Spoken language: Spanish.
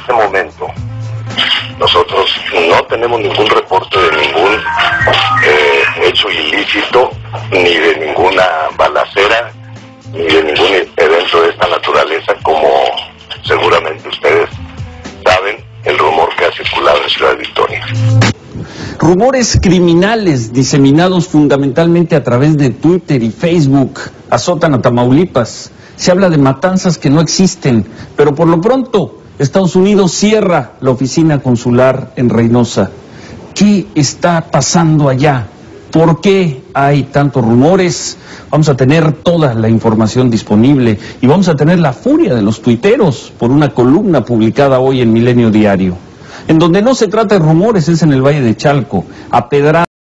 este momento nosotros no tenemos ningún reporte de ningún hecho ilícito, ni de ninguna balacera, ni de ningún evento de esta naturaleza, como seguramente ustedes saben, el rumor que ha circulado en Ciudad Victoria. Rumores criminales diseminados fundamentalmente a través de Twitter y Facebook azotan a Tamaulipas. Se habla de matanzas que no existen, pero por lo pronto Estados Unidos cierra la oficina consular en Reynosa. ¿Qué está pasando allá? ¿Por qué hay tantos rumores? Vamos a tener toda la información disponible y vamos a tener la furia de los tuiteros por una columna publicada hoy en Milenio Diario. En donde no se trata de rumores es en el Valle de Chalco, a pedradas.